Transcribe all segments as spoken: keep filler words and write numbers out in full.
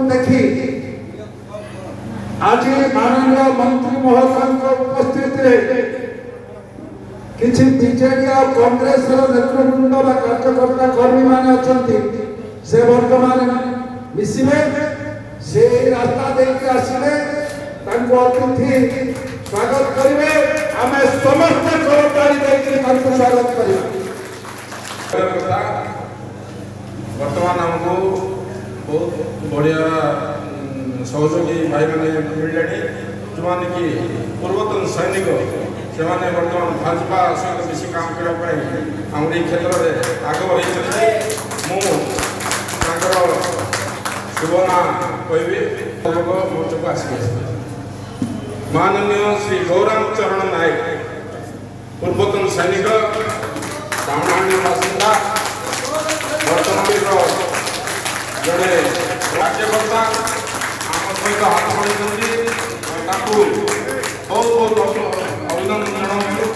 देखी आज माननीय मंत्री महोदय उपस्थित किसी बीजेडी और कांग्रेस नेतृवृंद कार्यकर्ता कर्मी मान अच्छा से बर्तमान मिसवे से रास्ता देखिए आसवे अतिथि स्वागत करेंगे आम समस्त कर्मचारी स्वागत करेंगे। वर्तमान आमको बहुत बढ़िया सहयोगी भाई मैंने मिले जो मैंने कि पूर्वतन सैनिक से बर्तमान भाजपा सहित मिसी काम करने आम क्षेत्र में आग बढ़ी मुझर शुभना कहि मोर्चा को आस माननीय श्री गौरांग चरण नायक पूर्वतन सैनिक ब्राह्मणी बासिंदा वर्तमान जड़े राज्यकर्ता आम सहित हाथ बढ़ी बहुत बहुत अभिनंदन जनाऊँ।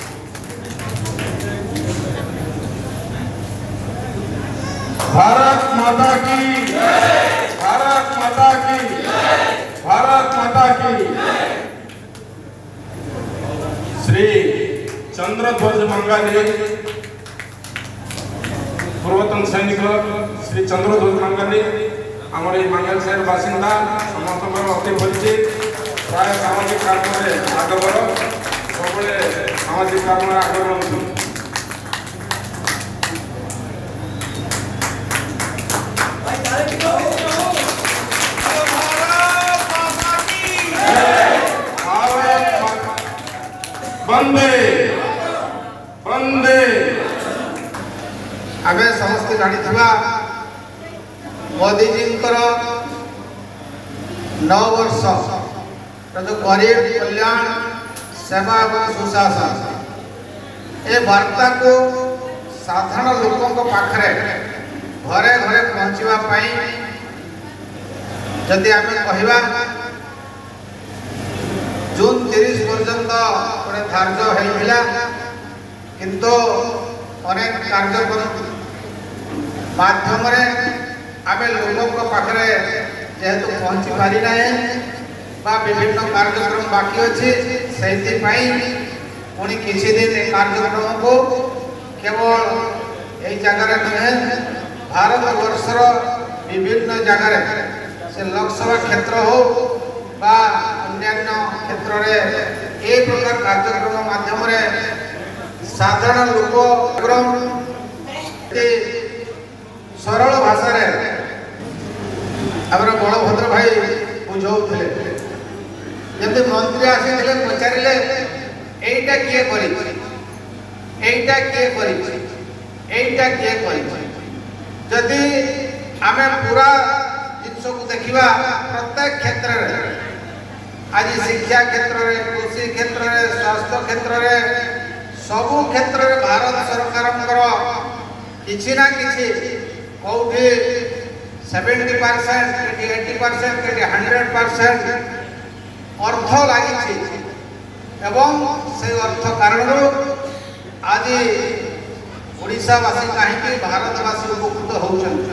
भारत माता की भारत माता की भारत माता की श्री चंद्रध्वज मंगाली पूर्वतन सैनिक श्री चंद्रध्वज मंगाली आमर ये मंगल शहर बासिंदा समस्त अति परिचित प्राय सामाजिक कार्य में आगवर सब सामाजिक कार्य में आगवर वंदे वंदे आमे समस्त जानी मोदी जी नौ वर्ष जो गरीब कल्याण सेवा और सुशासन ए वार्ता को साधारण लोकों पाखरे घरे घरे पहुँचवाई जदि आम कह जून तीस पर्यंत गोटे धार्य होता किंतु अनेक कार्यक्रम माध्यम आम लोकों पाखे जेहेतु पहुँची पारी ना विभिन्न कार्यक्रम बाकी अच्छी से पुणी किसी दिन कार्यक्रम को केवल यही जगार नुहे भारत वर्षर विभिन्न जगार से लोकसभा क्षेत्र हो बा अन्यान्य क्षेत्र में ए प्रकार कार्यक्रम माध्यम साधारण लोक सरल भाषा आम बलभद्र भाई बुझाऊे जब मंत्री आसी पचारे यहीटा किए यहीटा किए यहीटा किए जदि आम पूरा जिनस को देखा प्रत्येक क्षेत्र में आज शिक्षा क्षेत्र में कृषि क्षेत्र में स्वास्थ्य क्षेत्र में सबु क्षेत्र में भारत सरकार किसी ना किसी कौटी सेवेन्टी परसेंट के एटी परसेंट के हंड्रेड परसेंट अर्थ लगी एवं से अर्थ कारण आज ओडिशावासी कहीं भारतवासी उपकृत होती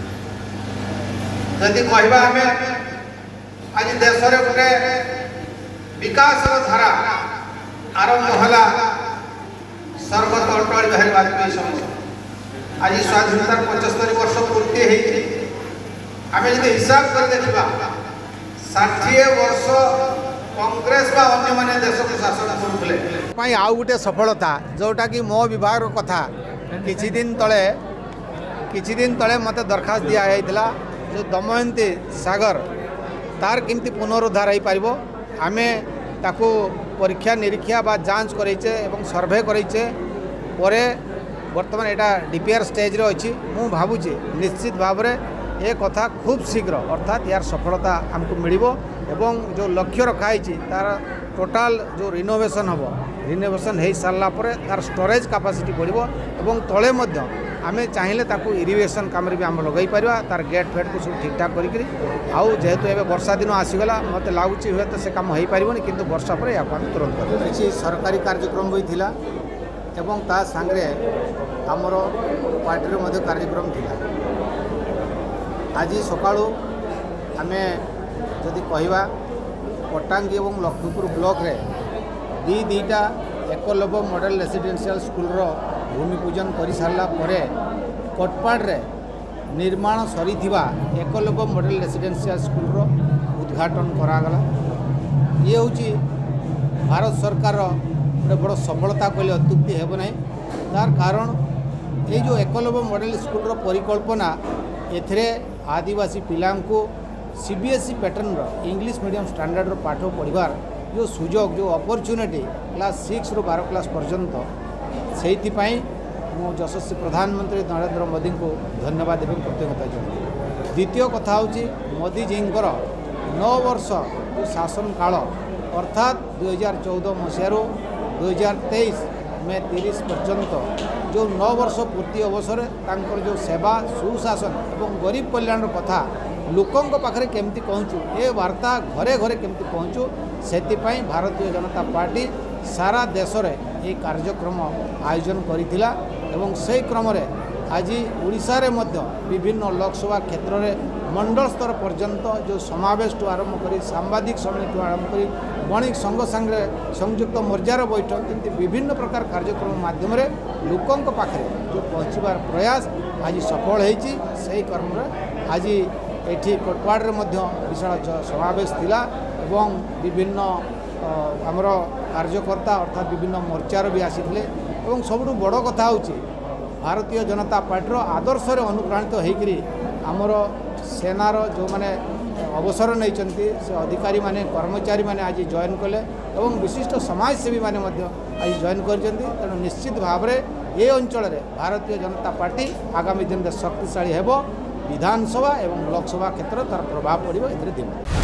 जदि कहवा आम आज देश में गोटे विकास धारा आरंभ है स्वर्गत अटल बिहारी वाजपेयी समय आज स्वाधीनता पचहत्तर वर्ष पूर्ति आम जो हिसाब कर देखा षाठिए वर्ष कांग्रेस बा अन्य माने देश को शासन करते आउ गोटे सफलता जोटा कि मो विभाग कथा किछि दिन तले किछि दिन तले मते दरखास्त दिया जाइतिला जो दमयंती सागर तार केमती पुनरुद्धार हो पारिबो आमे ताकू परीक्षा निरीक्षा बा जांच करैचे एवं सर्वे करैचे परे वर्तमान एटा डीपीआर स्टेज रे अछि मु भाबुचे निश्चित भाव में ये कथा खूब शीघ्र अर्थात यार सफलता हमको मिलिबो एवं जो लक्ष्य रखाई तार टोटाल जो रिनोवेशन हम रिनोवेशन हो सारा पर तार स्टोरेज कैपेसिटी बढ़िबो एवं तले मध्य आमे चाहिए ताकू इरिगेशन काम भी आम लगे पारिबा तार गेट फेट को सब ठीक ठाक करी आउ जेहेतु एबे वर्षा दिन आसीगला मत लगुच हुए तो से काम हो पारिबोनी किंतु वर्षा पर या तुरंत किसी सरकारी कार्यक्रम भी थिला एवं ता सांगरे आमर पार्टी मध्ये कार्यक्रम थिला आज सकाळू आमे जदि कहवा पट्टांगी और लक्ष्मीपुर ब्लॉक रे दी दीटा एकलव्य मॉडल रेसिडेंशियल स्कूल रो भूमि पूजन कर सारा पर कोटपाड़ रे निर्माण सरी एकलव्य मॉडल रेसिडेंशियल स्कूल रो उद्घाटन करागला। ये हूँ भारत सरकार गोटे बड़ सफलता कहले अत्युक्ति हेब ना। तार कारण ये जो एकलव्य मॉडल स्कूल रो परिकल्पना एथिरे आदिवासी पिलांको सीबीएसई पैटर्न रो इंग्लिश मीडियम स्टैंडर्ड रो पाठ पढ़वार जो सुजोग जो अपॉर्चुनिटी क्लास सिक्स रो बारह क्लास पर्यंत से मु यशस्वी प्रधानमंत्री नरेंद्र मोदी को धन्यवाद एवं कृतज्ञता जनाऊँ। द्वितीय कथा हूँ मोदी जी नौ वर्ष जो शासन काल अर्थात दुई हजार चौदह मसीह दुई हजार तेईस मे तीस पर्यंत जो नौ वर्ष पूर्ति अवसर तांकर जो सेवा सुशासन एवं गरीब कल्याण कथा लोकों पाखे केमती पहुँचू ए वार्ता घरे घरे केमती पहुँचू से भारतीय जनता पार्टी सारा देश में ये कार्यक्रम आयोजन करिथिला एवं से क्रम आज ओडिशा रे मध्य विभिन्न लोकसभा क्षेत्र में मंडल स्तर पर्यंत जो समावेश ठू आरंभ कर सांबादिक समिति आरंभ कर बणिक संघ सांगे संयुक्त मोर्चार बैठक एमती विभिन्न प्रकार कार्यक्रम माध्यम लोकों पाखे जो पहुँचबार प्रयास आज सफल होती से क्रम आज एठी कोटपाड़ रे मध्य विशाल समावेश थिला एवं विभिन्न आमर कार्यकर्ता अर्थात विभिन्न मोर्चार भी आसीथिले एवं सबुठु बड़ कथा होची भारतीय जनता पार्टी आदर्श अनुप्राणित होकरी आमर सेनार जो माने अवसर नहीं से अधिकारी माने कर्मचारी माने आज जॉइन कले एवं विशिष्ट समाजसेवी माने मध्य आज जॉइन कर तेणु निश्चित भाव में ये अंचल भारतीय जनता पार्टी आगामी दिन में शक्तिशाली हेबो विधानसभा एवं लोकसभा क्षेत्र तार प्रभाव पड़ो ए दिन।